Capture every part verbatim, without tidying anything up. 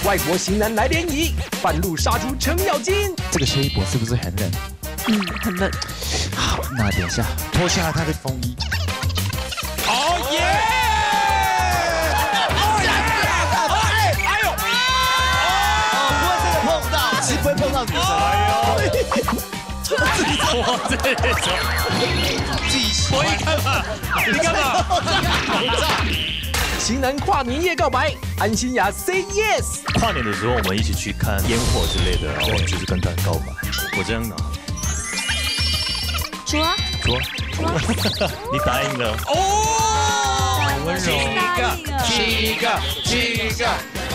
外国型男来联谊，半路杀出程咬金。 这个薛一博是不是很冷？ 嗯，很冷。 好，那等一下脱下他的风衣。 哦耶！哦耶！哎哎呦！ 哦，不会真的碰到，其实不会碰到女生。哎呦！ 自己做这种，自己我一看嘛，你干嘛？口罩。 型男跨年夜告白，安心雅 say yes。 跨年的时候，我们一起去看烟火之类的，然后就是跟他告白。我这样拿。 说啊。 说。你答应了。 哦， 好温柔。 七个，七个，七个。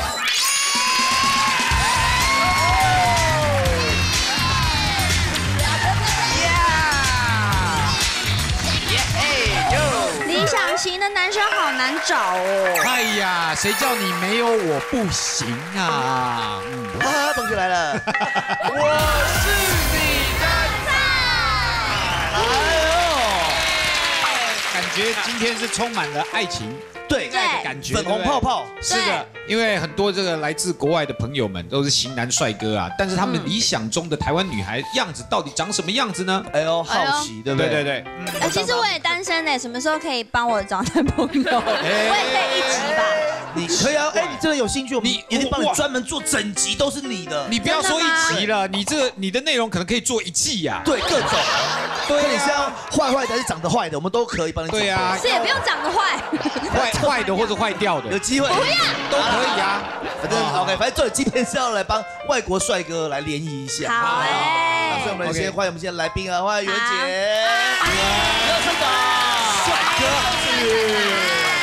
理想型的男生好难找哦。 哎呀，谁叫你没有我不行啊！ 嗯，啊，同学来了， 我是你的菜。哎呦，感觉今天是充满了爱情。对，爱的感觉， 粉红泡泡是的，因为很多这个来自国外的朋友们都是型男帅哥啊，但是他们理想中的台湾女孩样子到底长什么样子呢？ 哎呦，好奇，对不对？ 对对对。 哎，其实我也单身呢，什么时候可以帮我找男朋友？我也可以一集吧。 你可以啊，哎，你真的有兴趣，我们一定帮你专门做整集都是你的。 你不要说一集了，你这个你的内容可能可以做一季呀。 对，各种。对，你是要坏坏的还是长得坏的，我们都可以帮你。 对啊， 是也不用长得坏。 坏坏的或者坏掉的， 有机会不要都可以啊。 反正 OK， 反正今天是要来帮外国帅哥来联谊一下。 好哎。 所以我们先欢迎我们今天来宾啊，欢迎袁姐，热身的帅哥。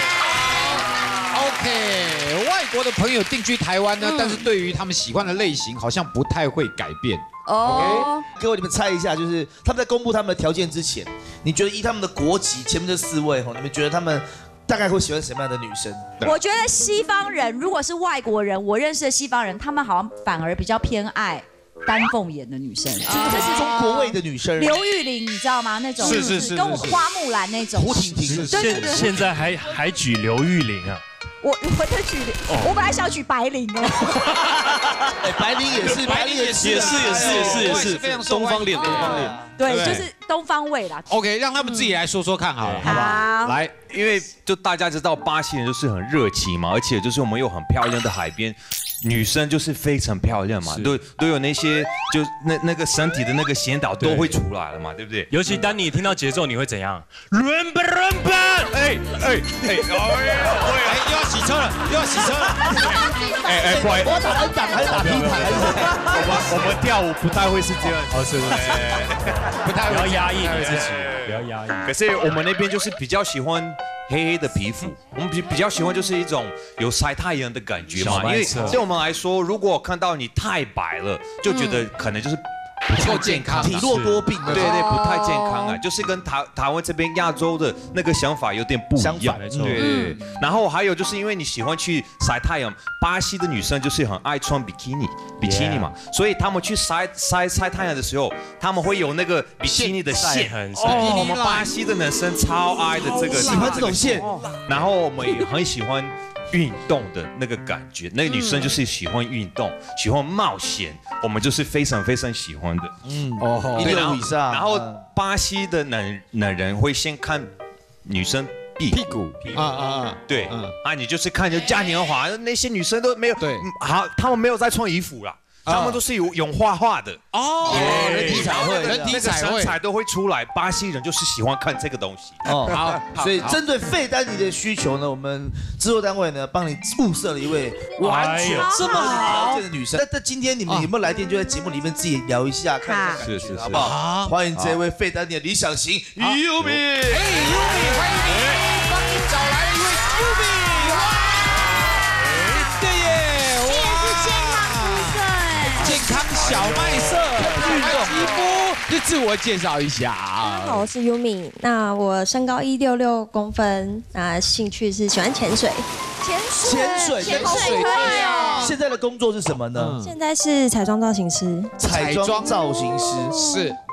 OK， 外国的朋友定居台湾呢，但是对于他们喜欢的类型好像不太会改变。 哦， 各位你们猜一下，就是他们在公布他们的条件之前，你觉得依他们的国籍前面这四位哈，你们觉得他们大概会喜欢什么样的女生？ 我觉得西方人如果是外国人，我认识的西方人，他们好像反而比较偏爱丹凤眼的女生， 这是中国味的女生。 刘玉玲，你知道吗？那种是是是， 跟我花木兰那种。 胡婷婷， 现现在还还举刘玉玲啊。 我我在举，我本来想举白灵哦。 哎，白灵也是，白灵也是， 也是也是也是也是， 非常东方脸，东方脸。 对，就是东方味啦。 OK， 让他们自己来说说看好了，好不好？来， 因为就大家知道巴西人就是很热情嘛，而且就是我们有很漂亮的海边，女生就是非常漂亮嘛，都都有那些就那那个身体的那个线条都会出来了嘛，对不对？ 尤其当你听到节奏，你会怎样？伦巴伦巴，哎哎哎， 哎，又要洗车了，又要洗车了。 哎哎，不好意思， 我打人打还是打平台还是？ 我们我们跳舞不太会是这样，哦，是不是？ 不太不要压抑你自己，不要压抑。 可是我们那边就是比较喜欢黑黑的皮肤，我们比比较喜欢就是一种有晒太阳的感觉嘛，因为对我们来说，如果看到你太白了，就觉得可能就是不够健康， 体弱多病的， 对对，不太健康啊，就是跟台台湾这边亚洲的那个想法有点不一样，对。然后还有就是因为你喜欢去晒太阳，巴西的女生就是很爱穿比基尼，比基尼嘛，所以他们去晒晒晒太阳的时候，他们会有那个比基尼的线，哦，我们巴西的男生超爱的这个， 喜欢这种线， 然后我们也很喜欢运动的那个感觉，那个女生就是喜欢运动，喜欢冒险，我们就是非常非常喜欢的。 嗯，哦，一六五以上。 然后巴西的男男人会先看女生屁屁股，啊啊啊， 对，啊，你就是看着嘉年华，那些女生都没有，对，好，他们没有在穿衣服啦。他们都是有有画画的哦， 人体彩绘， 人体彩绘， 身材都会出来。巴西人就是喜欢看这个东西。 哦，好，所以针对费丹尼的需求呢，我们制作单位呢帮你物色了一位完全这么好条件的女生。那那今天你们有没有来电？就在节目里面自己聊一下，看一下感觉，好不好？欢迎这位费丹尼的理想型 Yumi， 哎 ，Yumi， 欢迎你，帮你找来了一位 Yumi， 哇，对耶， 你也是健康肤色哎， 健康小麦色，运动肌肤，就自我介绍一下。 大家好，我是 Yumi， 那我身高一六六公分，那兴趣是喜欢潜水。 潜水， 潜水， 潜水可以哦。 现在的工作是什么呢？ 现在是彩妆造型师。 彩妆造型师是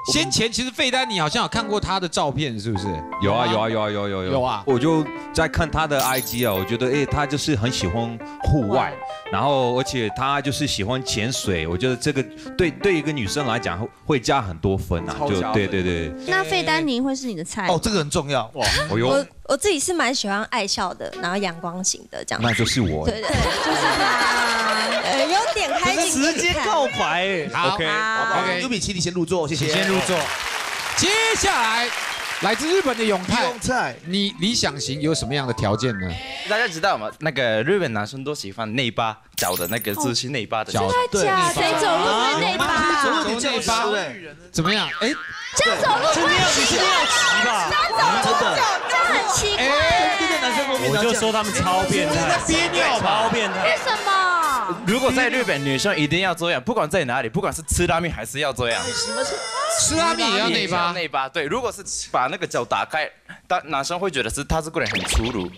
先前其实费丹尼好像有看过他的照片，是不是？ 有啊有啊有啊有有有有啊！ 我就在看他的 I G 啊，我觉得哎，他就是很喜欢户外，然后而且他就是喜欢潜水，我觉得这个对对一个女生来讲会加很多分啊，就对对对。 那费丹尼会是你的菜哦，这个很重要哇！ 我我自己是蛮喜欢爱笑的，然后阳光型的这样。 那就是我。 对对，就是他，呃，有点开心。 直接告白。 好 ，OK OK， 尤比奇，你先入座，谢谢。 先入座。接下来，来自日本的永泰， 永泰， 你理想型有什么样的条件呢？ 大家知道吗？那个日本男生都喜欢内八脚的那个字是内八的脚。 真的假的？谁走路会内八？ 走路内八， 怎么样？哎， 这样走路会你是尿急吧？ 真的，这很奇怪。 我就说他们超变态， 憋尿超变态。 为什么？ 如果在日本，女生一定要这样，不管在哪里，不管是吃拉面还是要这样。 吃拉面也要内八？ 内八，对。如果是把那个脚打开，当男生会觉得是他这个人很粗鲁，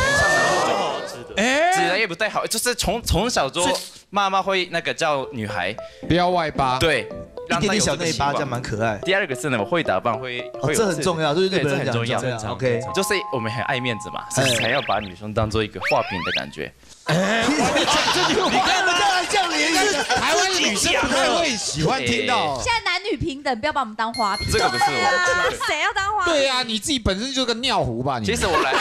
哎，指的也不太好，就是从从小就妈妈会那个叫女孩不要外八， 对。 一点点小内八，这样蛮可爱。 第二个是呢，我会打扮，会会这很重要，对日本人很重要。 OK， 就是我们很爱面子嘛，所以才要把女生当做一个画饼的感觉。 你看人家来叫你， 台湾的女生不太会喜欢听到。 现在男女平等，不要把我们当花瓶。 这个不是我， 谁要当花瓶？ 对啊，你自己本身就个尿壶吧？你其实我来。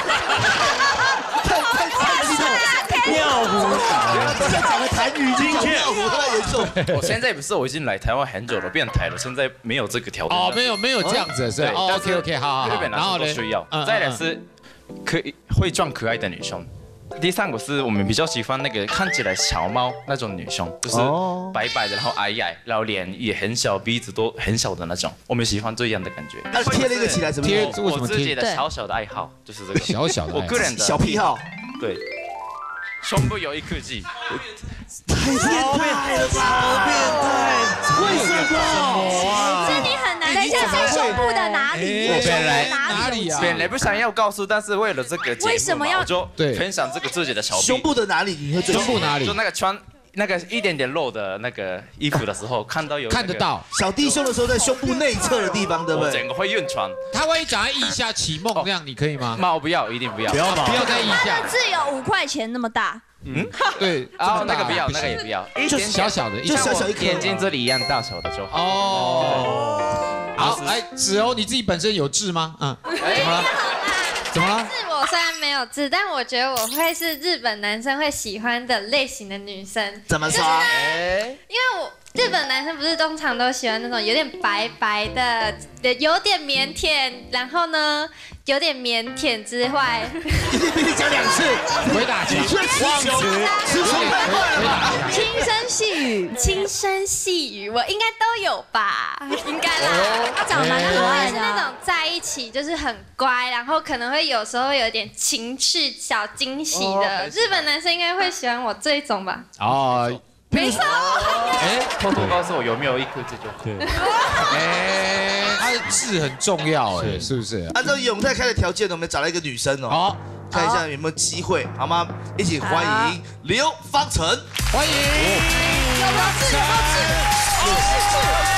尿壶， 这讲的台语进去，尿壶太严重。 我现在不是，我已经来台湾很久了，变态了，现在没有这个条件。 哦，没有没有这样子，是。OK OK， 好好好。 日本男生都需要。再来是可以会装可爱的女生。第三个是我们比较喜欢那个看起来小猫那种女生，就是白白的，然后矮矮，然后脸也很小，鼻子都很小的那种，我们喜欢这样的感觉。 那贴了一个起来怎么贴？ 我自己的小小的爱好就是这个。 小小的， 我个人的小癖好。 对。胸部有一颗痣， 太变态了吧！好变态，为什么？ 这你很难。等一下，在胸部的哪里？ 我本来哪里啊？ 本来不想要告诉，但是为了这个节目， 为什么要我就分享这个自己的小胸部的哪里？你会最胸部哪里？ 就那个穿那个一点点露的那个衣服的时候，看到有看得到小弟胸的时候，在胸部内侧的地方，对不对？ 整个会晕船。 他万一讲在腋下起梦那样，你可以吗？ 妈，我不要，一定不要， 不要嘛， 不要在腋下。 他的痣有五块钱那么大。 嗯， 对， 然后那个不要，那个也不要， 就是小小的， 就小小一颗， 眼睛这里一样大小的就好。 哦，好，来子柔，你自己本身有痣吗？嗯，怎么了？怎么了？ 是我虽然没有痣，但我觉得我会是日本男生会喜欢的类型的女生。 怎么说？ 因为我日本男生不是通常都喜欢那种有点白白的，有点腼腆，然后呢有点腼腆之外， 你讲两次， 回答题， 忘词，词穷太快了。 轻声细语， 轻声细语，我应该都有吧？应该啦。 他长得蛮可爱的， 是那种在一起就是很乖，然后可能会有时候有点情趣小惊喜的。日本男生应该会喜欢我这一种吧？ 哦。 没错。 哎，偷偷告诉我有没有一颗痣就好。 对。 哎，他的痣很重要，哎，是不是？ 按照永泰开的条件呢，我们找了一个女生哦。好，看一下有没有机会，好吗？一起欢迎刘芳程， 欢迎。 有没有痣？有没有痣？有痣。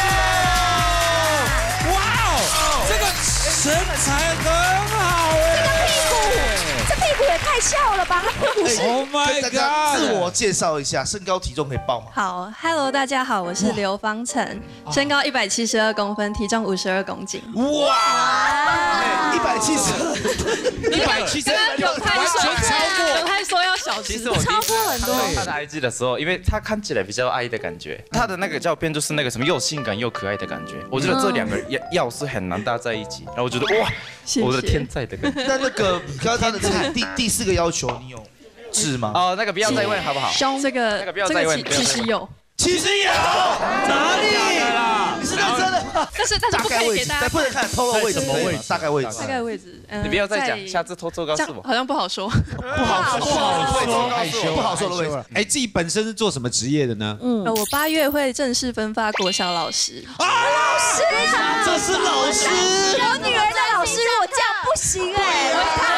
哇哦，这个身材很好哎。 这个屁股。这屁股也太翘了吧！不是 ，Oh my god！ 自我介绍一下，身高体重可以报吗？ 好 ，Hello， 大家好，我是刘芳程，身高一百七十二公分，体重五十二公斤。 哇！一百七十二， 一百七十二， 完全超过。 他说要小只， 超过很多。 他的 I G 的时候，因为他看起来比较矮的感觉，他的那个照片就是那个什么又性感又可爱的感觉。我觉得这两个要要是很难搭在一起，然后我觉得哇，我的天才的感觉。 那那个刚刚他的第第四个要求，你有痣吗？ 哦，那个不要再问好不好？ 胸这个那个不要再问， 其实有， 其实有哪里？你是认真的吗？ 但是但是不可以给大家， 不能看透露位置，什么位置？大概位置？ 大概位置。 你不要再讲，下次偷偷告诉我。 好像不好说， 不好说，不好说， 害羞， 不好说的位置。 哎，自己本身是做什么职业的呢？ 嗯，我八月会正式分发国小老师。 啊，老师，这是老师。 我女儿的老师，我这样不行哎。 我看一下这样。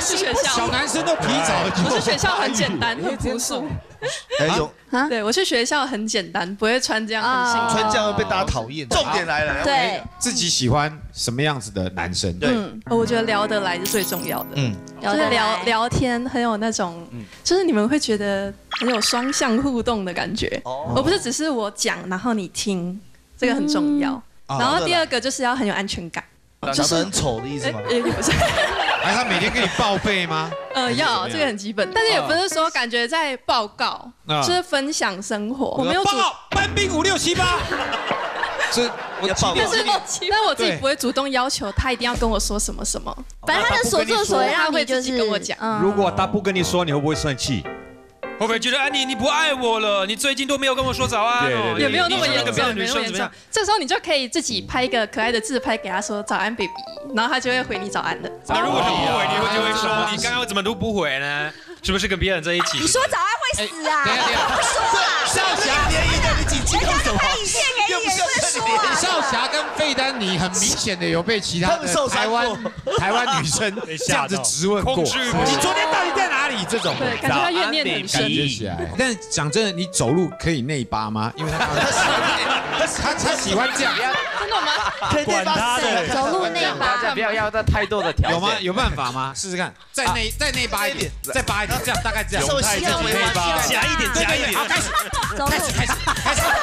是学校小男生都皮草， 我是学校很简单，很朴素。 哎有啊，对我去学校很简单，不会穿这样很性感， 穿这样会被大家讨厌。重点来了， 对， 自己喜欢什么样子的男生？ 对， 嗯，我觉得聊得来是最重要的。 嗯， 就是聊聊天很有那种，就是你们会觉得很有双向互动的感觉，而不是只是我讲然后你听，这个很重要。然后第二个就是要很有安全感。 长得很丑的意思吗？ 也不是。 哎，他每天跟你报备吗？ 呃，要这个很基本，但是也不是说感觉在报告，就是分享生活。我没有主班兵五六七八。这我要报告。 但是但是我自己不会主动要求他一定要跟我说什么什么， 反正他的所作所为他会就是自己跟我讲。 如果他不跟你说，你会不会生气？ 会不会觉得啊你你不爱我了？你最近都没有跟我说早安哦， 也没有那么严重， 别的没女生怎么样？ 这时候你就可以自己拍一个可爱的自拍给他说早安 baby， 然后他就会回你早安的。 那如果他不回，你会就会说你刚刚怎么都不回呢？是不是跟别人在一起？ 你说早安会死啊！ 等一下等一下不说啊！ 少侠联谊的你几斤用什么？ 拍影片给你也不能说啊！ 少侠跟费丹妮很明显的有被其他的台湾台湾女生这样子质问过。你昨天到底在哪里？这种对，感觉他怨念很深。 感觉起来。但讲真的，你走路可以内八吗？因为他他他喜欢这样。 真的吗？ 管他的， 走路内八， 不要要这太多的条件。 有吗？有办法吗？试试看，再内再内八一点，再八一点，这样大概这样。 稍微细内八， 夹一点，夹一点。 好，开始， 走开始，开始，开始。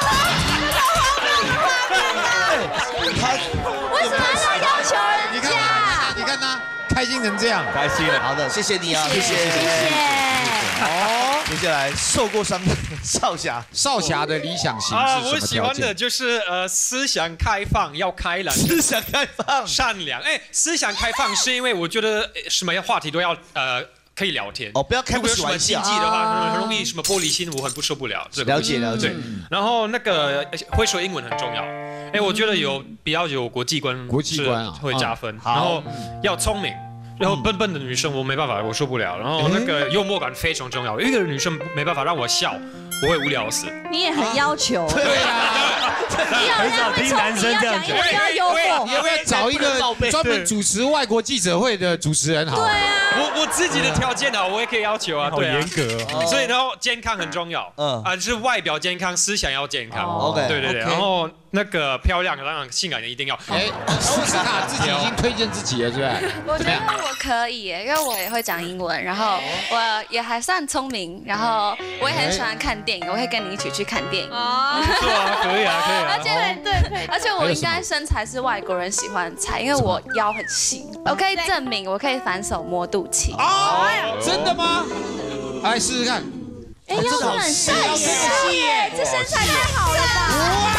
他为什么要要求人你看家？ 他，你看他开心成这样， 开心了。 好的，谢谢你啊，谢谢， 谢谢。 哦，接下来受过伤的少侠， 少侠的理想型啊， 是什么我喜欢条件？ 的就是呃思想开放，要开朗， 思想开放， 善良。哎，思想开放是因为我觉得呃什么话题都要呃。可以聊天哦，不要开如果有什么不起玩笑禁忌的话，很容易什么玻璃心，我很不受不了。这个了解了解对，然后那个会说英文很重要。哎，我觉得有比较有国际观， 国际观啊会加分。然后要聪明。然后笨笨的女生我没办法，我受不了。然后那个幽默感非常重要，一个女生没办法让我笑，我会无聊死。 你也很要求。 对啊， 很少听男生这样讲。 你要幽默。 你要不要找一个专门主持外国记者会的主持人好？ 对啊。 我我自己的条件好，我也可以要求啊。 好严格哦。 所以然后健康很重要。嗯。啊，就是外表健康，思想要健康。 OK。 对对对。然后那个漂亮，当然性感的一定要。 哎，斯斯卡自己已经推荐自己了，是吧？ 我觉得我可以耶，因为我也会讲英文，然后我也还算聪明，然后我也很喜欢看电影，我会跟你一起去看电影。 哦，不错啊，可以啊，可以啊。 而且对对，而且我应该身材是外国人喜欢的菜，因为我腰很细，我可以证明我可以反手摸肚脐。 哦，真的吗？来试试看。 哎，腰很细耶，这身材太好了吧！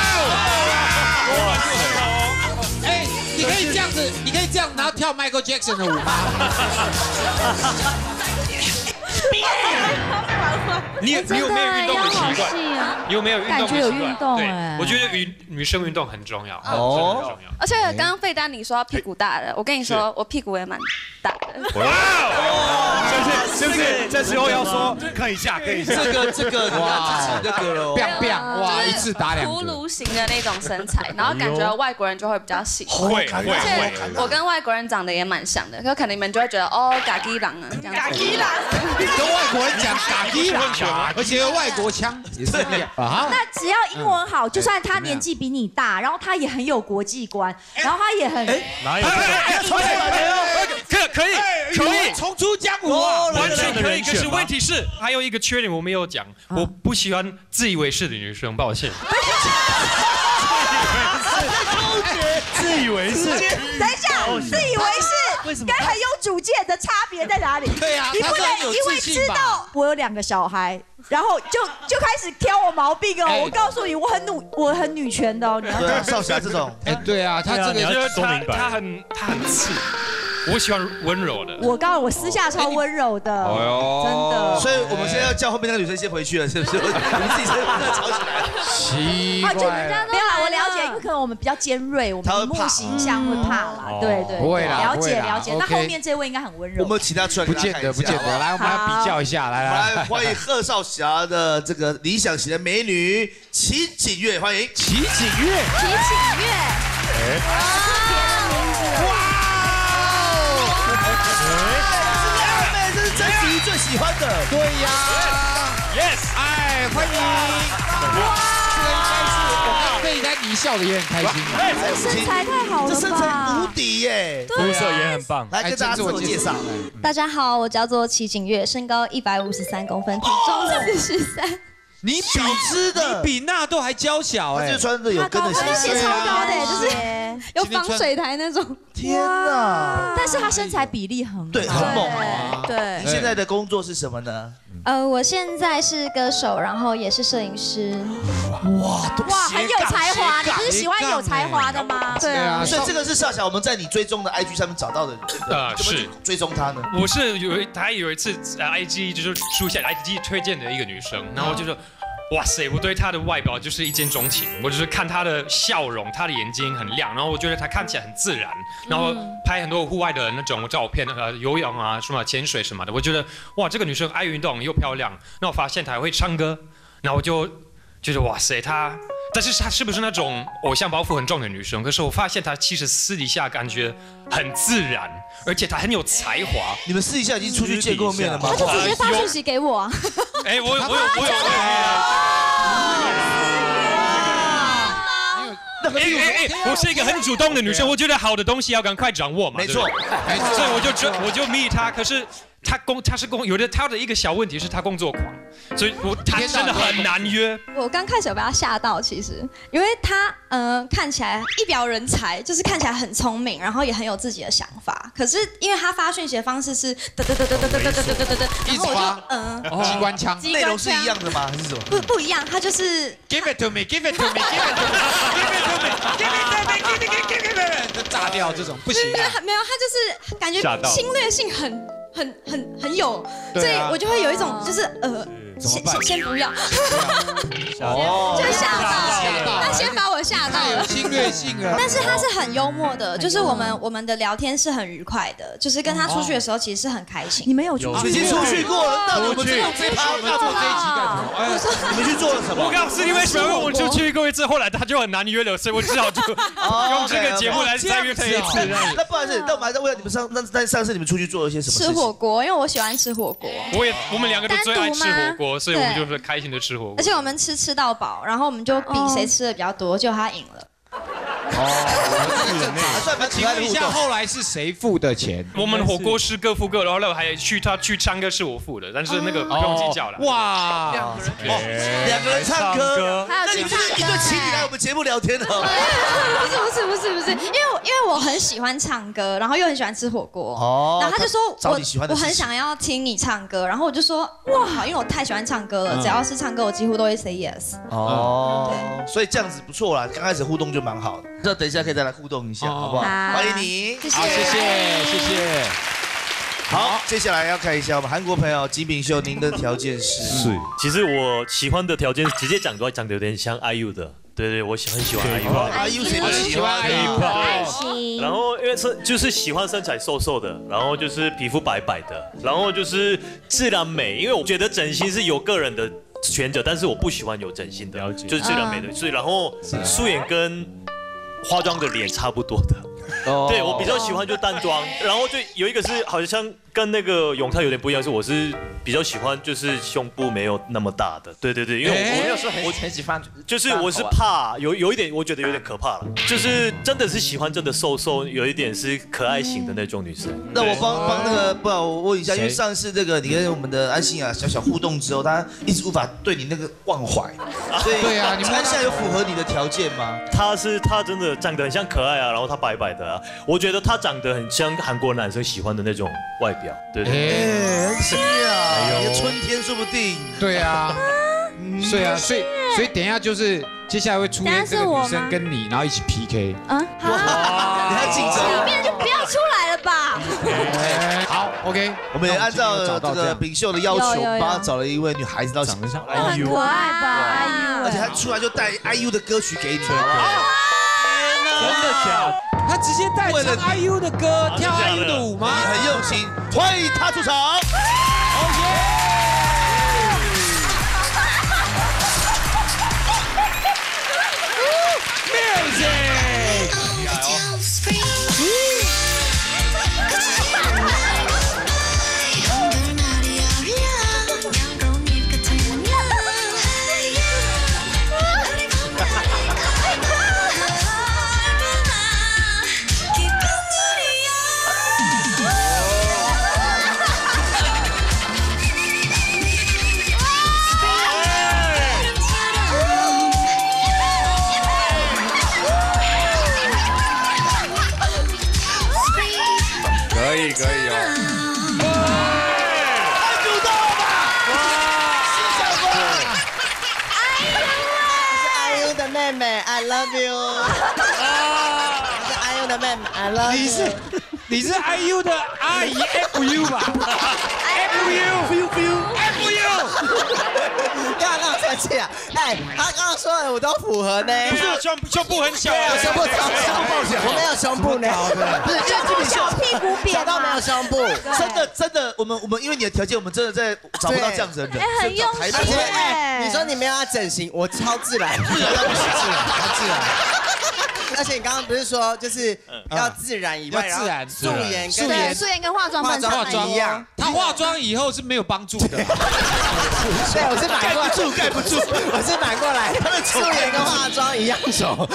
哎，你可以这样子，你可以这样，然后跳 Michael Jackson 的舞吗？ 你有你有没有运动的习惯？你有没有运动的习惯？ 感觉有运动对哎， 我觉得女女生运动很重要， 哦， 很重要。 而且刚刚费丹你说屁股大的，我跟你说我屁股也蛮大的。 哇！是不是？是不是？这时候要说看一下，看一下。 这个这个哇，这个了 ，biang biang，哇，一次打两个。 葫芦形的那种身材，然后感觉外国人就会比较喜欢。 会会而且我跟外国人长得也蛮像的，可可能你们就会觉得哦，嘎基郎啊，这样。嘎基郎。 跟外国人讲嘎基郎，而且有外国腔也是一样啊。 那只要英文好，就算他年纪比你大，然后他也很有国际观，然后他也很哪有？ 可可以可以重出江湖啊，完全可以。可是问题是还有一个缺点我没有讲，我不喜欢自以为是的女生，抱歉。 自以为是。 等一下，自以为是，为什么？跟很有主见的差别在哪里？ 对啊， 你不能因为知道我有两个小孩，然后就就开始挑我毛病哦。我告诉你，我很女，我很女权的哦。你要对啊，少侠这种， 哎，对啊，他这个他他很他很刺。我喜欢温柔的。 我告诉我私下超温柔的，真的。 所以我们现在要叫后面那个女生先回去了，是不是？你们自己先把它吵起来。 奇怪。 没有啦，我了解，因为可能我们比较尖锐，我们荧幕形象会怕啦，对对。 不会啦， 了解了解。那后面这位应该很温柔。 我们请他出来， 不见得不见得。来，我们来比较一下，来来。欢迎贺少侠的这个理想型的美女齐景月，欢迎齐景月。 齐景月。特别的名字。哇！ 对呀 ，yes， 哎，欢迎！哇，这个应该是我看贝丹妮笑的也很开心。 这身材太好了吧？ 这身材无敌耶， 肤色也很棒。 来跟大家自我介绍。 大家好，我叫做齐景月，身高一百五十三公分，体重四十三。 你比吃的， 你比纳豆还娇小哎， 他就穿着有跟的鞋， 鞋超高的，就是有防水台那种。 天哪！ 但是他身材比例很好， 对，很猛。 对。 你现在的工作是什么呢？ 呃，我现在是歌手，然后也是摄影师。 哇哇，很有才华！你不是喜欢有才华的吗？ 对啊。所以这个是少小我们在你追踪的 I G 上面找到的， 呃，是追踪他呢。 我是有他有一次 I G 就是出现 I G 推荐的一个女生，然后就说。哇塞！我对她的外表就是一见钟情，我就是看她的笑容，她的眼睛很亮，然后我觉得她看起来很自然，然后拍很多户外的那种照片，呃，游泳啊，什么潜水什么的，我觉得哇，这个女生爱运动又漂亮，那我发现她还会唱歌，然后我就觉得哇塞，她，但是她是不是那种偶像包袱很重的女生？可是我发现她其实私底下感觉很自然，而且她很有才华。 你们私底下已经出去见过面了吗？ 他就直接发讯息给我啊。 哎，我有我有我有。哎哎哎！我是一个很主动的女生，我觉得好的东西要赶快掌握嘛。 没错， 所以我就就我就密她，可是她工她是工有的她的一个小问题是她工作狂，所以我她真的很难约。 我刚开始有被她吓到，其实因为她嗯、呃、看起来一表人才，就是看起来很聪明，然后也很有自己的想法。可是因为她发讯息的方式是嘚嘚嘚嘚嘚嘚嘚嘚嘚嘚，然后我就嗯机关枪， 内容是一样的吗？还是什么？ 不不一样，她就是 Give it to me, give it to me, give it to me, give it to me, give it to me, give it to me, give it to me， 就炸掉这种不行。 没有没有，她就是感觉侵略性很很很很有，所以我就会有一种就是呃。先先先不要，哦，就吓到，他先把我吓到了， 侵略性啊！ 但是他是很幽默的，就是我们我们的聊天是很愉快的，就是跟他出去的时候其实是很开心。 你们有出去？ 已经出去过了，那我们这这趴我们做这一集干什么？哎， 你们去做了什么？ 我告诉你为什么，因为我出去过一次，后来他就很难约了，所以我只好就用这个节目来再约他一次。 那不好意思，那我们还在问你们上那那上次你们出去做了些什么？ 吃火锅，因为我喜欢吃火锅。 我也我们两个都最爱吃火锅，所以我们就是。开心的吃火锅， 而且我们吃吃到饱，然后我们就比谁吃的比较多，就他赢了。 哦，请问一下，后来是谁付的钱？ 我们火锅是各付各，然后还去他去唱歌是我付的，但是那个不用计较了。 哇， 两个人唱歌，那你们就是一对情侣来我们节目聊天的？ 不是不是不是不是，因为因为我很喜欢唱歌，然后又很喜欢吃火锅，哦，然后他就说我我很想要听你唱歌，然后我就说哇好，因为我太喜欢唱歌了，只要是唱歌我几乎都会 say yes。 哦，所以这样子不错啦，刚开始互动就蛮好的。那等一下可以再来互动一下，好不好？欢迎你， 好，谢谢，谢谢。 好，接下来要看一下我们韩国朋友金炳秀，您的条件是？ 是，其实我喜欢的条件直接讲的话，讲的有点像 I U 的，对对，我很喜欢 I U。I U 谁不喜欢 I U？然后因为身就是喜欢身材瘦瘦的，然后就是皮肤白白的，然后就是自然美，因为我觉得整形是有个人的选择，但是我不喜欢有整形的，就是自然美的，所以然后素颜跟化妆的脸差不多的。Oh. 对我比较喜欢就淡妆，然后就有一个是好像跟那个永泰有点不一样，是我是比较喜欢就是胸部没有那么大的，对对对，因为我我有时候很很喜欢， 就是我是怕有有一点我觉得有点可怕了，就是真的是喜欢真的瘦瘦，有一点是可爱型的那种女生。 那我帮帮那个，不然我问一下，因为上次这个你跟我们的安心啊小小互动之后，她一直无法对你那个忘怀，所以对啊，你们安心有符合你的条件吗？ 她是她真的长得很像可爱啊，然后她白白的啊，我觉得她长得很像韩国男生喜欢的那种外表，对对对， 哎，很像啊，你的春天说不定。 对啊，对啊，所以所以等一下就是接下来会出现这个女生跟你，然后一起 P K。 嗯， 哇，你还竞争？ 里面就不要出来了吧。 好 ，OK， 我们也按照这个炳秀的要求，帮他找了一位女孩子到长得像 I U， 很可爱吧 ？I U， 而且他出来就带 I U 的歌曲给你，好不好？ 真的假的？他直接带着 I U 的歌跳 I U 的舞吗？ 你很用心，欢迎他出场。 哦耶！ 可以可以哦。 太主动了吧！是小光。 是 I U 的妹妹 ，I love you。是 I U 的妹妹 ，I love you。 你是你是 I U 的阿姨 F U 吧 ？F U，F U，F U。 干嘛那么生气啊？哎，他刚刚说的我都符合呢。 不是胸胸部很小， 对，胸部超小，我没有胸部呢。 不是， 胸部小，屁股扁， 到没有胸部。 真的真的，我们我们因为你的条件，我们真的在找不到这样子的人。 哎，很用心哎。 你说你没有要整形，我超自然，自然到不行，自然，超自然。而且你刚刚不是说就是要自然以外， 要自然素颜素颜素颜跟化妆化妆一样。 他化妆以后是没有帮助的。 对，我是反过来，盖不住，盖不住。我是反过来，素颜跟化妆一样丑。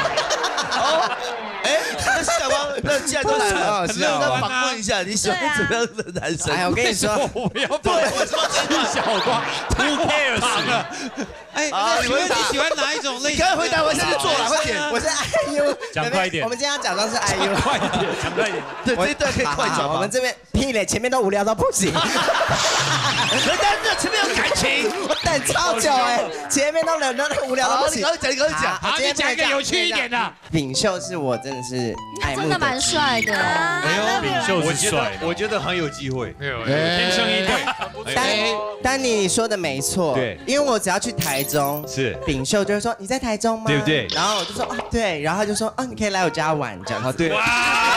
哎，那小光，那既然都来了， 很乐观访问一下，你喜欢怎么样的男生？ 哎，我跟你说， 我不要访问小光，Who cares？哎，请问你喜欢哪一种类型？ 赶快回答，我现在做了，快点。 我是 I U， 讲快一点。 我们今天要假装是 I U， 快一点，讲快一点。 对，这一段可以快讲。 我们这边屁嘞，前面都无聊到不行。 人家这前面有感情， 我等超久哎，前面都冷到无聊到不行。 你刚讲，你刚讲， 好，你讲一个有趣一点的。 炳秀是我真的是爱慕真的蛮帅的。 哎呦，炳秀是帅的， 我觉得很有机会。 没有，天生一对。 丹丹尼，你说的没错， 对， 因为我只要去台中， 是炳秀就会说你在台中吗？ 对不对？ 然后我就说哦对，然后他就说哦你可以来我家玩这样。 啊对。哇，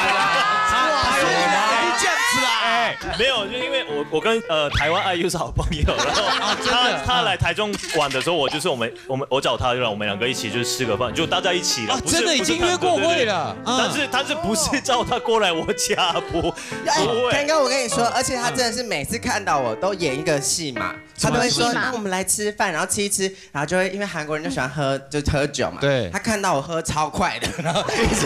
这样子啦。 哎，没有，就因为我我跟呃台湾 I U 是好朋友，然后他他来台中玩的时候，我就是我们我们我找他，就让我们两个一起就是吃个饭，就大家一起了。 真的已经约过会了， 但是但是不是叫他过来我家不？不会。 天哥，我跟你说，而且他真的是每次看到我都演一个戏嘛，他都会说那我们来吃饭，然后吃一吃，然后就会因为韩国人就喜欢喝就喝酒嘛， 对， 他看到我喝超快的，然后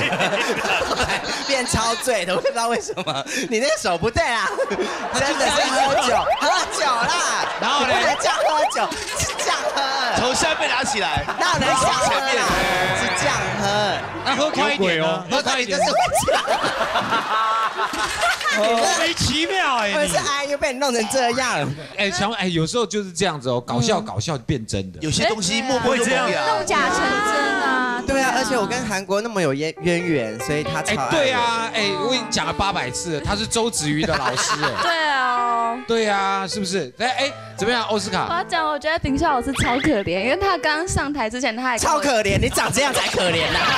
变超醉的，我不知道为什么。你那个手不对啊，真的是喝酒，喝酒啦， 然后呢， 这样喝酒是这样喝， 从下面拿起来， 那能想前面是这样喝， 那喝快一点哦，喝快一点， 就是会讲， 莫名其妙哎， 不是哎，又被你弄成这样， 哎，强哎，有时候就是这样子哦，搞笑搞笑变真的， 有些东西默默就这样， 弄假成真啊， 对啊，而且我跟韩国那么有渊渊源，所以他超爱。 对啊，哎，我已经讲了八百次了，他是周子瑜的老师哎。 对啊。 对啊，是不是？哎哎，怎么样，欧斯卡？ 我要讲，我觉得炳秀老师超可怜，因为他刚上台之前他还超可怜，你长这样才可怜呐！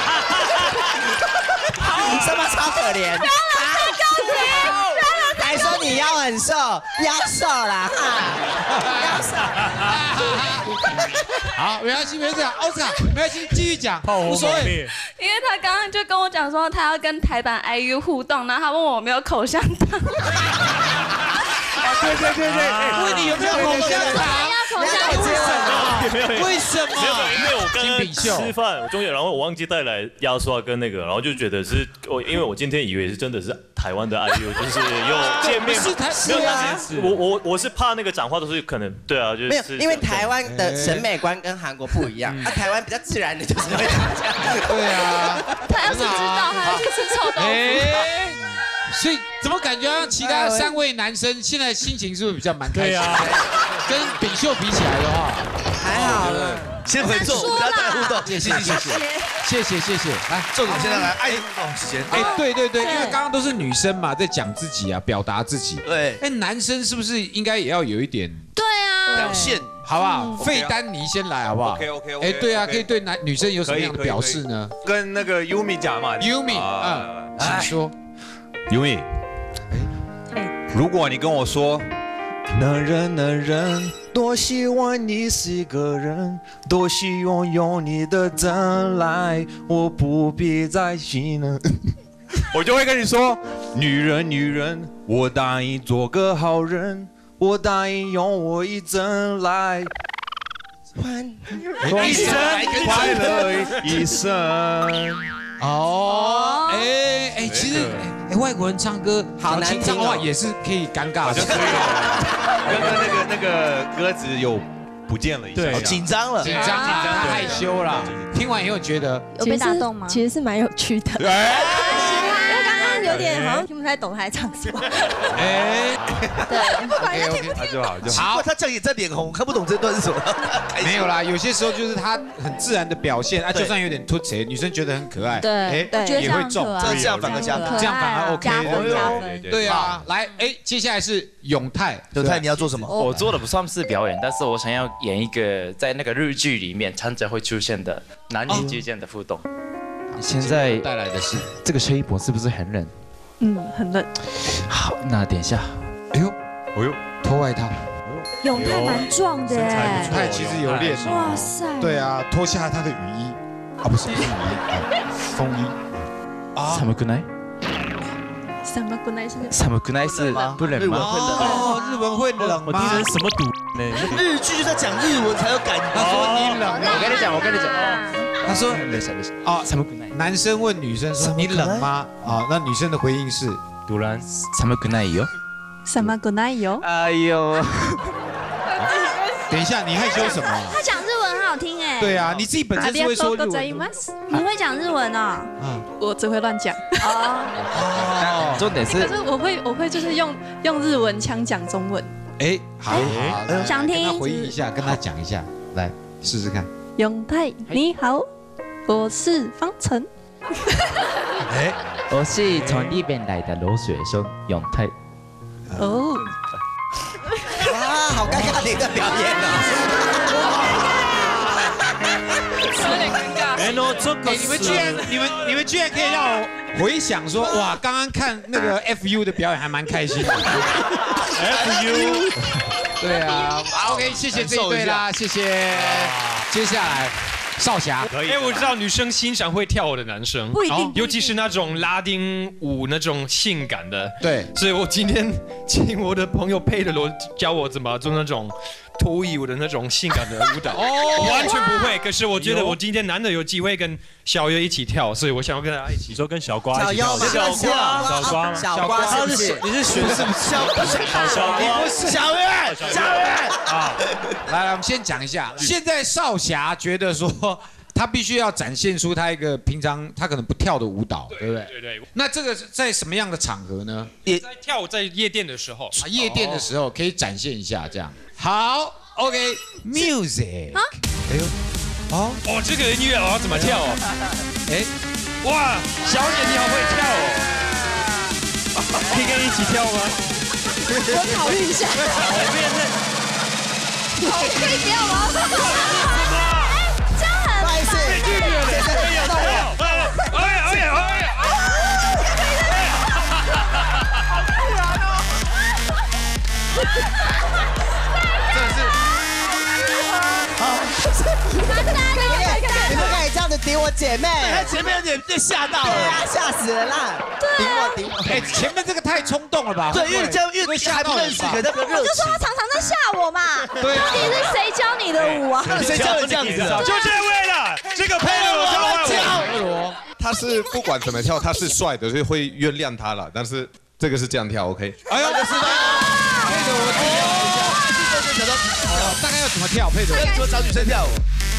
什么超可怜？不要来太高级，还说你腰很瘦，腰瘦啦哈，腰瘦。 好，没关系，没事，奥斯卡，没关系，继续讲，无所谓。 因为他刚刚就跟我讲说，他要跟台版 I U 互动，然后他问我有没有口香糖。 对对对对，问你有没有口香糖？ 口香糖？ 为什么？ 没有，因为我刚刚吃饭，我中间然后我忘记带来牙刷跟那个，然后就觉得是我，因为我今天以为是真的是台湾的 I U， 就是又见面， 是台没有，我我我是怕那个讲话都是可能对啊，就是没有，因为台湾的审美观跟韩国不一样，啊，台湾比较自然的就是会这样， 对啊， 他要是知道，他要去吃臭豆腐。 所以怎么感觉像其他三位男生现在心情是不是比较蛮开心？对啊，跟炳秀比起来的话， 还好了。 先回座，不要再来互动。谢谢谢谢谢谢谢谢。来， 坐总现在来爱互动时间。 哎，对对对，因为刚刚都是女生嘛，在讲自己啊，表达自己。 对。 哎，男生是不是应该也要有一点？ 对啊。 表现好不好？费丹妮先来好不好 ？OK OK OK。 哎，对啊，可以对男女生有什么样的表示呢？ 跟那个 Yumi 讲嘛。 Yumi，嗯，请说。 Yumi，如果你跟我说，男人男人，多希望你是一个人，多希望用你的真来，我不必再心了。我就会跟你说，女人女人，我答应做个好人，我答应用我一生来，一生快乐一生。 哦，哎哎，其实哎，外国人唱歌好清唱的话也是可以尴尬的， 刚刚那个那个歌词有不见了一下， 对，紧张了， 紧张紧张，害羞了。听完以后觉得有被打动吗？ 其实是蛮有趣的。 因为刚刚像有点好像听不太懂他在唱什么。 哎， 对，不管他听不他就好就好。他这样也在脸红，看不懂这段是什么。 没有啦，有些时候就是他很自然的表现啊，就算有点突兀，女生觉得很可爱， 对， 哎，也会中， 这样反而加分， 这样反而 OK， 加分加分。 对啊，来，哎，接下来是永泰， 永泰你要做什么？ 我做的不算是表演，但是我想要演一个在那个日剧里面常常会出现的男女之间的互动。 你现在带来的是这个车衣脖是不是很冷？ 嗯，很冷。 好，那等一下， 哎呦，哎呦，脱外套。 永泰蛮壮的哎， 永泰其实有练。 哇塞。 对啊，脱下他的雨衣，啊不是不是雨衣，风衣。 啊。寒くない？ 寒くない是？ 寒くない是不冷吗？ 哦，日文会冷吗？ 我听成什么赌呢？ 日剧就在讲日文才有感觉。 他说你冷， 我跟你讲，我跟你讲， 他说冷下冷下。 啊，男生问女生说你冷吗？啊，那女生的回应是突然寒くないよ。 寒くないよ。 哎呦。 等一下，你害羞什么？ 他讲日文很好听哎。 对啊，你自己本身是会说日文。 你会讲日文哦？ 嗯，我只会乱讲。 哦。重点是， 可是我会我会就是用用日文腔讲中文。 哎，好， 想听。 跟他回忆一下，跟他讲一下，来试试看。 永泰，你好，我是方程。 哎，我是从那边来的留学生永泰。 哦。 哇，好尴尬的一个表演哦！有点尴尬。 哎，这个你们居然你们你们居然可以让我回想说，哇，刚刚看那个 F U 的表演还蛮开心的。F U。对啊 ，OK， 谢谢这一对啦，谢谢。接下来。少侠， 哎，我知道女生欣赏会跳舞的男生， 不一定， 尤其是那种拉丁舞那种性感的。 对， 所以我今天请我的朋友佩德罗教我怎么做那种脱衣舞的那种性感的舞蹈。哦，完全不会。可是我觉得我今天难得有机会跟小月一起跳，所以我想要跟大家一起。 你说跟小瓜一起跳？ 小瓜， 小瓜吗？ 小瓜，他是你是学是不是？小小你不是小月，小月啊！来来，我们先讲一下，现在少侠觉得说。他必须要展现出他一个平常他可能不跳的舞蹈，对不对？ 对对。 那这个在什么样的场合呢？ 也在跳舞，在夜店的时候。 啊，夜店的时候可以展现一下，这样。好 ，OK，music。啊？哎呦， 哦哦，这个音乐我要怎么跳？哎，哇，小姐你好会跳哦！可以跟你一起跳吗？ 我考虑一下。 我变成。 好，可以不要吗？ 真的是，好，你们可以这样子顶我姐妹， 她前面有点被吓到了， 对啊，吓死人啦！顶我顶我， 哎，前面这个太冲动了吧？ 对，因为这样因为还不认识，可那个热情。 我就说他常常在吓我嘛。 对， 到底是谁教你的舞啊？ 谁教你这样子的？ 就这位了，这个佩罗教我。 佩罗，他是不管怎么跳，他是帅的，所以会原谅他了。但是这个是这样跳 ，OK？ 哎呦，我知道。佩罗，我跳一下。哦，大概要怎么跳？佩罗， 怎么找女生跳舞？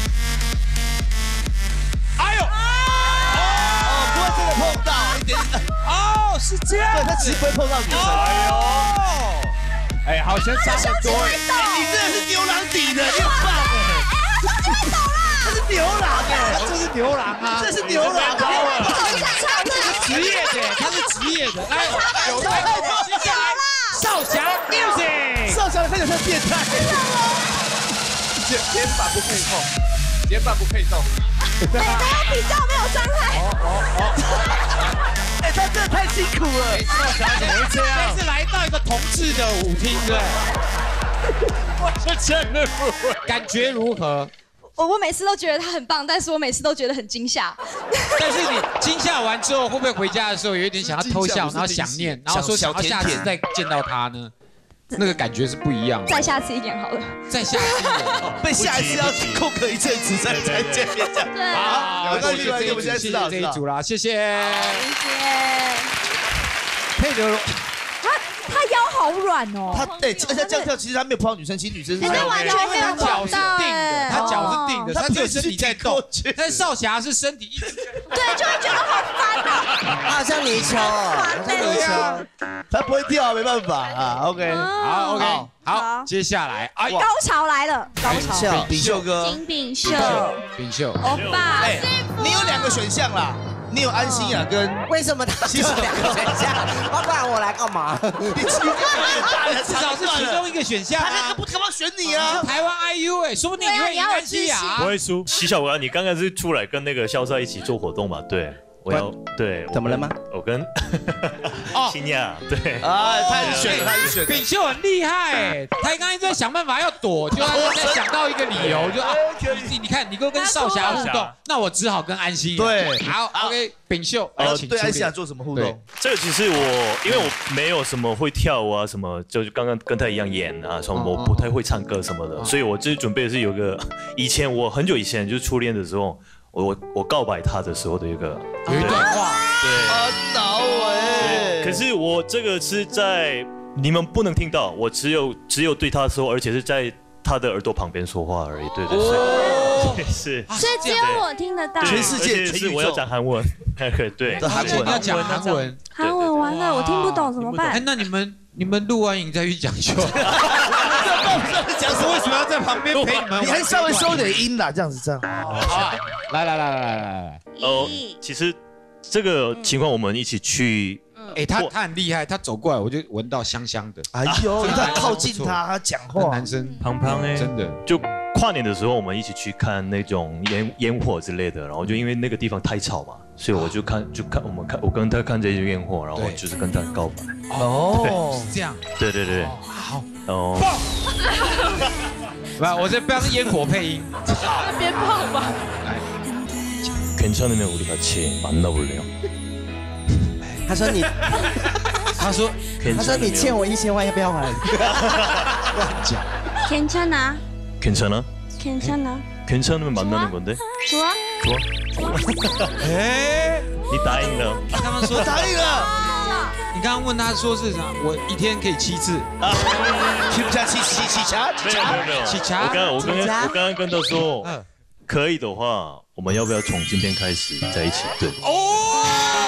哎呦！ 哦，不会真的碰到一点。 哦，是这样。 对，他其实不会碰到女生。哎呦！ 哎，好像差很多哎。 你真的是牛郎底的，你很棒哎。他就会抖啦。他是牛郎哎， 这是牛郎啊， 这是牛郎啊。 职业的，他是职业的。来，有接下来少侠 music， 少侠看起来像变态。 肩肩膀不可以碰，肩膀不可以动。 每个要比较没有伤害。 哦哦哦！哎，他真的太辛苦了。 少侠怎么会这样？这是来到一个同志的舞厅，对。我是真的不会。感觉如何？ 我我每次都觉得他很棒，但是我每次都觉得很惊吓。 但是你惊吓完之后，会不会回家的时候有一点想要偷笑，然后想念，然后说想要下次再见到他呢？那个感觉是不一样的。 再下次一点好了。 再下次一点， 被下一次要空壳一阵子才才见面这样。 对。 好，那另外一个我们现在知道这一组啦，谢谢。 谢谢。 佩德罗。 他腰好软哦。 他哎，而且这样跳，其实他没有碰到女生，其实女生是。 他完全没有碰到。 脚是定的，他脚是定的，他只有身体在动。但少侠是身体一直。 对，就会觉得好烦啊。 啊， 好像泥鳅，好像泥鳅， 他不会跳，没办法啊。OK， 好 OK，好，接下来哎， 高潮来了，高潮， 炳秀哥， 金炳秀， 炳秀， 欧巴， 哎，你有两个选项啦。你有安心雅跟为什么他只有两个选项？要不然我来干嘛？ 至少是其中一个选项啊！ 他那个不干嘛选你啊？ 台湾 I U 哎，说不定你会赢安心雅。 不会输。徐小文，你刚刚是出来跟那个肖帅一起做活动嘛？对，我要对。 怎么了吗？ 我跟哦，新雅对。 啊，他很选，他很选。 炳秀很厉害，他刚刚一直在想办法要躲，就他在想到一个理由，就啊，你你看，你给我跟少侠互动，那我只好跟安心。 对， 好 ，OK，炳秀， 呃，对安心雅做什么互动？ 这个其实我，因为我没有什么会跳舞啊，什么，就是刚刚跟他一样演啊，什么我不太会唱歌什么的，所以我这准备的是有个，以前我很久以前就是初恋的时候，我我我告白他的时候的一个有一段话， 对， 很恼哎。 可是我这个是在你们不能听到，我只有只有对他说，而且是在他的耳朵旁边说话而已，对对对，是， 所以只有我听得到， 全世界是我要讲韩文，对， 韩文要讲韩文， 韩文完了，我听不懂怎么办？ 哎，那你们你们录完影再去讲就。 讲什么？为什么要在旁边陪你们？你还稍微收点音啦，这样子这样。 好，来来来来来来。 哦，其实这个情况我们一起去。 哎，他他很厉害，他走过来我就闻到香香的。 哎呦，他靠近他，他讲话， 男生胖胖哎， 真的。 就跨年的时候，我们一起去看那种烟烟火之类的，然后就因为那个地方太吵嘛，所以我就看就看我们看我跟他看这些烟火，然后就是跟他告白。 哦，是这样。 对对对。 好。 哦。 不，我在帮烟火配音。 别碰吧。 来。괜찮으면 우리 같이 만나볼래요? 他说你， 他说， 他说你欠我一千万，要不要还？ 乱讲。 괜찮아. 괜찮아? 괜찮아. 괜찮으면 만나는 건데. 좋아? 좋아? 哎， 你答应了。 他们说答应了。 你刚刚问他说是啥？我一天可以七次。 七不加七七七加？ 没有没有没有。 七加。 我刚我刚刚我刚刚跟他说，可以的话，我们要不要从今天开始在一起？对。哦。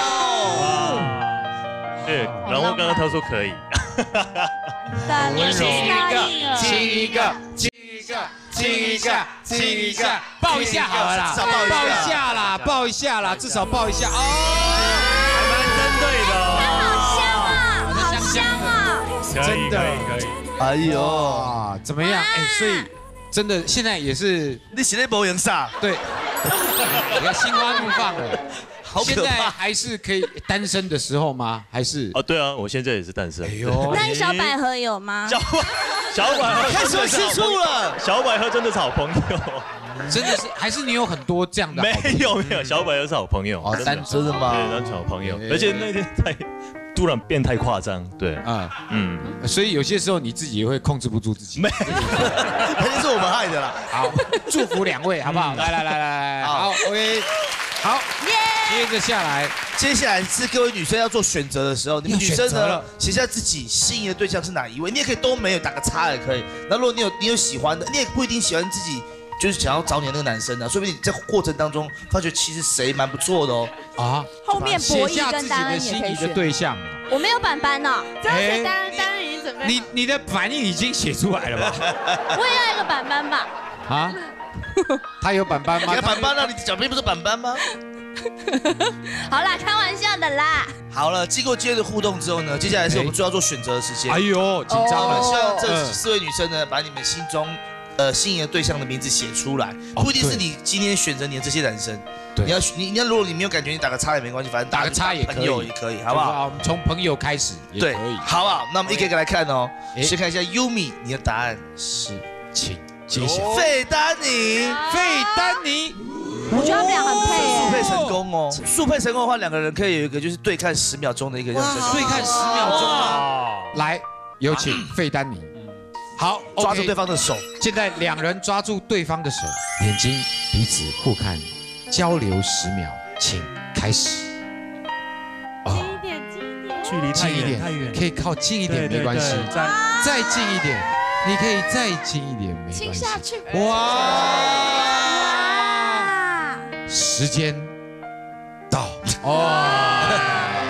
对，然后刚刚他说可以。 温柔。亲一个，亲一个，亲一个，亲一个，抱一下好了啦，抱一下啦，抱一下啦，至少抱一下哦。 还蛮针对的哦。 好香啊，好香啊！ 真的可以。 哎呦， 怎么样？哎，所以真的现在也是你写那波颜色， 对，你看心花怒放了。现在好可怕！ 还是可以单身的时候吗？还是？ 哦，对啊，我现在也是单身。哎呦， 那小百合有吗？ 小小百合开始会吃醋了。 小百合真的是好朋友， 真的是，还是你有很多这样的？ 没有没有，小百合是好朋友。 哦，单真的吗？ 对，单纯好朋友。而且那天太突然变太夸张，对啊， 嗯，所以有些时候你自己也会控制不住自己。 没， 肯定是我们害的啦。 好，祝福两位好不好？来来来来来，好 ，OK， 好，接着下来， 接下来是各位女生要做选择的时候，你们女生呢写下自己心仪的对象是哪一位，你也可以都没有，打个叉也可以。那如果你有你有喜欢的，你也不一定喜欢自己。就是想要找你的那个男生呢，说不定你在过程当中发觉其实谁蛮不错的哦。啊， 后面博弈跟丹恩也可以选。 对象， 我没有板板呢， 这样写丹恩，丹恩已经准备。 你你的反应已经写出来了吧？ 我也要一个板板吧。 啊？他有板板吗？ 你的板板啊，你脚边不是板板吗？ 好啦，开玩笑的啦。 好了，经过今天的互动之后呢，接下来是我们最要做选择的时间。 哎呦，紧张了！ 希望这四位女生呢，把你们心中。呃，心仪的对象的名字写出来，不一定是你今天选择你的这些男生。你要你你要，如果你没有感觉，你打个叉也没关系，反正打个叉也可以， 朋友也可以，好不好？ 我们从朋友开始也可以， 好不好？那我们一个一个来看哦。先看一下 Yumi， 你的答案是， 请揭晓。 费丹妮， 费丹妮， 我觉得他们俩很配， 速配成功哦。速配成功的话，两个人可以有一个就是对看十秒钟的一个样子。 对看十秒钟啊！来，有请费丹妮。好， 抓住对方的手。 现在两人抓住对方的手，眼睛彼此互看，交流十秒，请开始。 近一点，近一点， 距离太远太远， 可以靠近一点没关系，再再近一点，你可以再近一点没关系。 亲下去。 哇！时间到哦。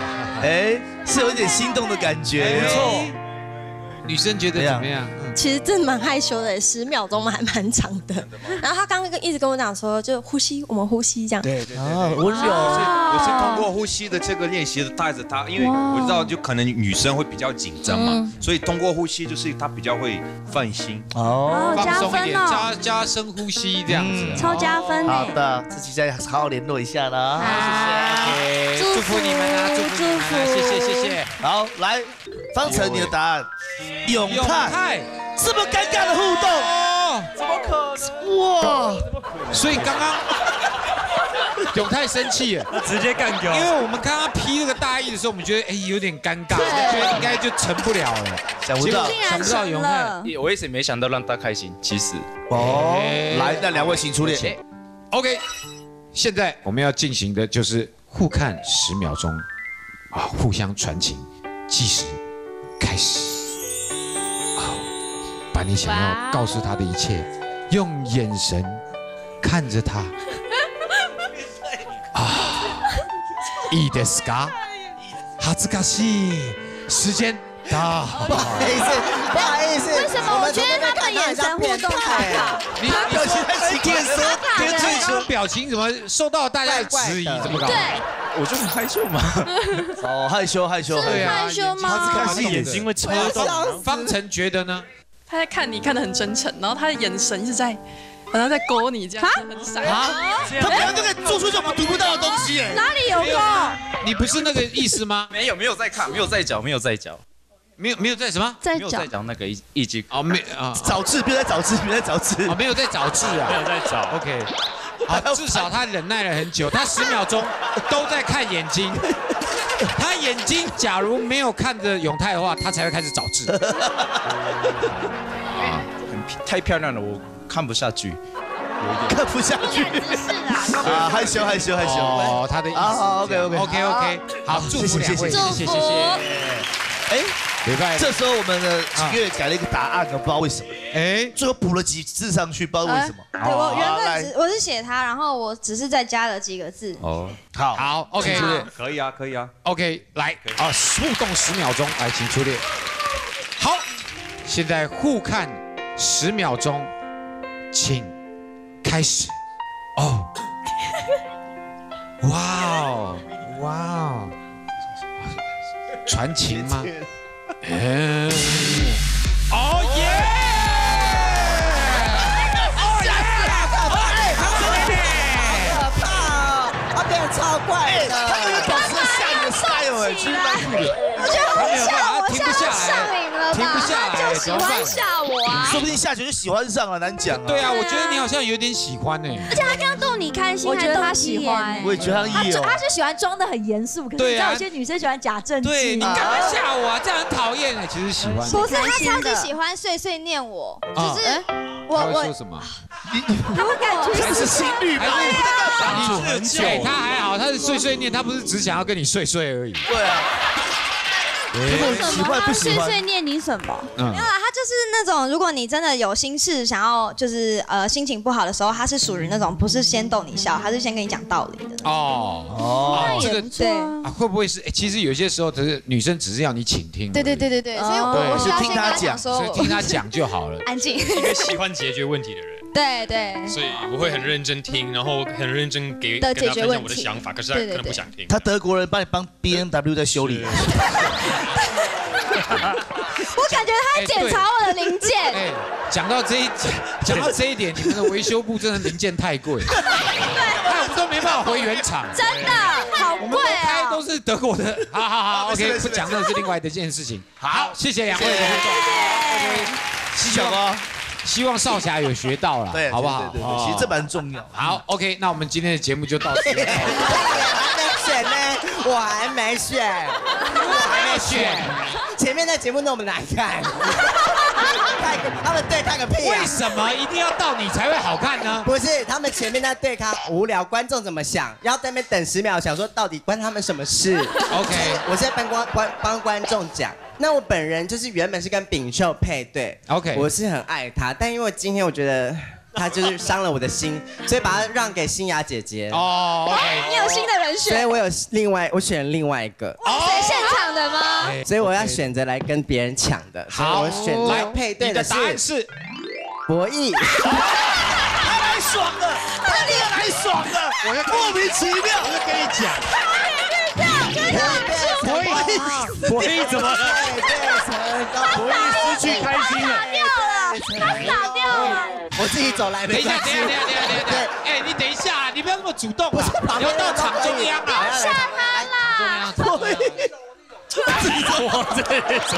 哎，是有一点心动的感觉， 没错。女生觉得怎么样？ 其实真的蛮害羞的，十秒钟还蛮长的。然后他刚刚一直跟我讲说，就呼吸，我们呼吸这样。 对对对， 温柔。 我是通过呼吸的这个练习带着他，因为我知道就可能女生会比较紧张嘛，所以通过呼吸就是她比较会放心哦， 放松一点，加加深呼吸这样子， 超加分。 好的，自己再好好联络一下啦。 好，谢谢，祝福你们啊，祝福你们啊，谢谢谢谢。 好，来，方程你的答案。永泰，这么尴尬的互动，怎么可能？哇！ 所以刚刚永泰生气了， 直接干掉。 因为我们刚刚批那个大意的时候，我们觉得哎有点尴尬，觉得应该就成不了了。 想不到， 想不到永泰， 我也是没想到让他开心。其实哦，来，那两位请出列。 OK， 现在我们要进行的就是互看十秒钟，啊，互相传情，计时开始。把你想要告诉他的一切，用眼神看着他。啊，いいですか？恥ずかしい。时间到。 不好意思，不好意思。 为什么我觉得他们眼神互动太好？ 你表情太天生，天最初表情怎么受到大家的质疑？怎么搞？ 对， 我就很害羞嘛。 哦，害羞害羞。 对啊，害羞吗？ 他是眼睛会抽动。 方程觉得呢？ 他在看你，看得很真诚，然后他的眼神是在，好像在勾你这样，很闪。 啊！他本来就可以做出这种读不到的东西哎。 哪里有勾？ 你不是那个意思吗？ 没有，没有在看，没有在讲，没有在讲， 没有没有在什么？ 没有在讲那个一一句哦，没啊， 找字，别再找字，别再找字。 哦，没有在找字啊， 没有在找。 OK， 好，至少他忍耐了很久，他十秒钟都在看眼睛。他眼睛假如没有看着永泰的话，他才会开始找字。 啊，很太漂亮了，我看不下去， 看不下去。啊，害羞害羞害羞。 哦，他的意思。 好 ，OK OK OK OK， 好，祝福两位，谢谢谢谢。 哎，这时候我们的景月改了一个答案，我不知道为什么。哎，最后补了几字上去，不知道为什么。 对我原本只我是写他，然后我只是再加了几个字。 哦， 好， 好 ，OK， 可以啊，可以啊 ，OK， 来啊，互动十秒钟，来，请出列。好，现在互看十秒钟，请开始。哦，哇哦，哇哦，传情吗？嗯，哦耶！ 哦耶！哎，好可怕哦！他变得超怪的， 他这个保持下你的 style 哎，其实蛮酷的。 我觉得很像，我现在上瘾了吧？ 停不下来， 就喜欢吓我啊！ 说不定下去就喜欢上了，难讲啊。 对啊，我觉得你好像有点喜欢呢。 而且他刚刚逗你开心， 我觉得他喜欢， 我也觉得他有。 他是喜欢装的很严肃，可是你知道有些女生喜欢假正经。 对，你干嘛吓我啊？这样很讨厌哎，其实喜欢。 不是，他超级喜欢碎碎念我，就是我我说什么？ 他们感觉还是心率吧？ 相处很久，他还好，他是碎碎念，他不是只想要跟你睡睡而已。 对啊。 喜欢不喜欢？碎碎念你什么？ 没有啦，他就是那种，如果你真的有心事想要，就是呃心情不好的时候，他是属于那种不是先逗你笑，他是先跟你讲道理的。 哦哦， 这个对啊，会不会是？其实有些时候，只是女生只是要你倾听。 对对对对对，所以我我需要先跟他讲说， 所以听他讲就好了。 安静。 一个喜欢解决问题的人。 对对。 所以我会很认真听，然后很认真给跟他分享我的想法，可是他可能不想听。 他德国人帮你帮 B M W 在修理。 我感觉他在检查我的零件。 哎，讲到这一讲到这一点，你们的维修部真的零件太贵，对，我们都没办法回原厂。 真的好贵啊！ 开都是德国的。好好好 ，OK， 不讲这是另外的一件事情。好，谢谢两位的互动。OK， 希望希望少侠有学到了，好不好？ 对对对，其实这蛮重要。 好 ，OK， 那我们今天的节目就到此。 选呢？我还没选， 我还没选。 前面的节目那么难看，看他们对看个屁啊！ 为什么一定要到你才会好看呢？ 不是，他们前面在对看无聊，观众怎么想？要在那边等十秒，想说到底关他们什么事 ？OK， 我是在帮观观帮观众讲。那我本人就是原本是跟炳秀配对 ，OK， 我是很爱他，但因为今天我觉得他就是伤了我的心，所以把他让给新雅姐姐。 哦 ，OK， 你有新的人选， 所以我有另外，我选另外一个。 谁现场的吗？ 所以我要选择来跟别人抢的，所以我选来配对的答案是博弈。 他来爽的，他来爽的，我要莫名其妙， 我就跟你讲。 博弈， 博弈怎么了？ 博弈失去开心了， 他傻掉了。 我自己走来， 等一下，等一下，等一下，等一下，哎，你等一下，你不要那么主动啊！你要到场中央啊！ 吓他啦！ 博弈， 我这种。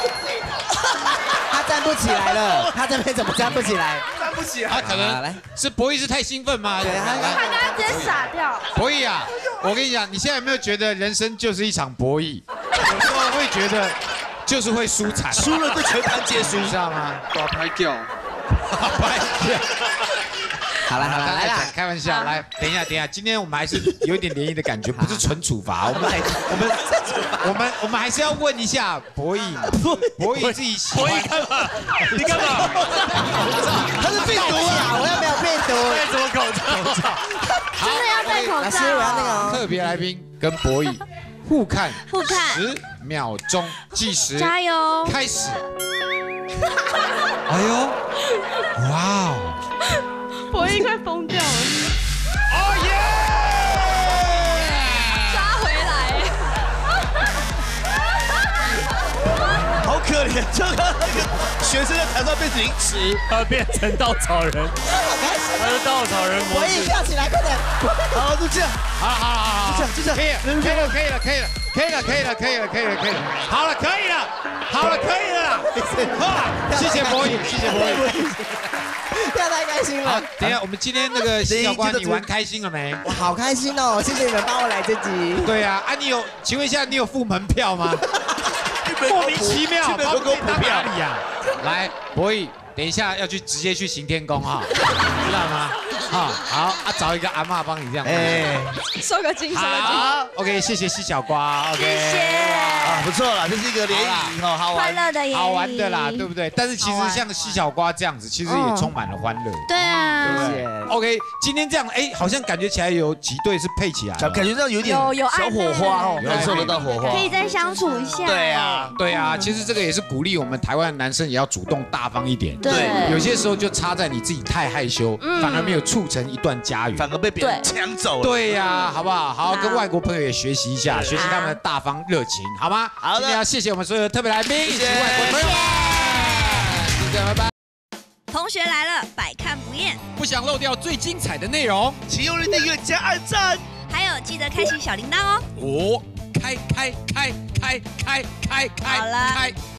他站不起来了，他这边怎么站不起来？ 站不起来， 他可能是博弈是太兴奋吗？ 对，他他刚刚直接傻掉。 博弈啊，我跟你讲，你现在有没有觉得人生就是一场博弈？有时候会觉得就是会输惨， 输了就全盘皆输， 知道吗？ 打拍掉， 打拍掉。 好了好了，来啦， 开玩笑，来，等一下等一下，今天我们还是有一点联谊的感觉，不是纯处罚，我们我们我们我们还是要问一下博弈，博弈自己喜欢。 博弈干嘛？你干嘛？ 他是病毒啊！我又没有病毒。 戴什么口罩？ 真的要戴口罩。 老师，我要那个特别来宾跟博弈互看， 互看十秒钟计时， 加油， 开始。哎呦，哇哦！ 博弈快疯掉了！ 哦耶！ 抓回来！ 好可怜，就刚刚那个学生在台上变成零食， 他变成稻草人，他是稻草人模博式。 弈跳起来，快点！ 好，就这样， 好好好好， 就这样，就这样， 可以了，可以了，可以了，可以了，可以了，可以了，可以了，可以了，好了，可以了，好了，可以了啦！好，谢谢博弈，谢谢博弈。 跳太开心好了。， 等一下，我们今天那个西小瓜，你玩开心了没？ 我好开心哦！谢谢你们帮我来这集。 对啊，啊，你有？请问一下，你有付门票吗？莫名其妙， 去美国给我补票哪里呀？来，博弈，等一下要去直接去行天宫哈，知道吗？好，好啊，找一个阿嬷帮你这样。哎， 收个金，收个金。 好 ，OK，谢谢西小瓜，OK， 谢谢啊，不错了，这是一个联谊哈，好快玩。 乐的演绎， 好玩的啦，对不对？但是其实像西小瓜这样子，其实也充满了欢乐， 对啊， 对不对？OK，今天这样，哎，好像感觉起来有几对是配起来了， 感觉上有点有有小火花哦， 有感受得到火花。 可以再相处一下。 对啊， 对啊，其实这个也是鼓励我们台湾男生也要主动大方一点。 对有些时候就差在你自己太害羞，反而没有促成一段家园， 反而被别人抢走了。 对呀，好不好？好好跟外国朋友也学习一下，学习他们的大方热情，好吗？ 好的， 今天要谢谢我们所有的特别来宾以及外国朋友，谢谢，拜拜。 同学来了，百看不厌。 不想漏掉最精彩的内容， 请用力订阅加按赞， 还有记得开启小铃铛哦。 哦，开开开开开开开， 好了开。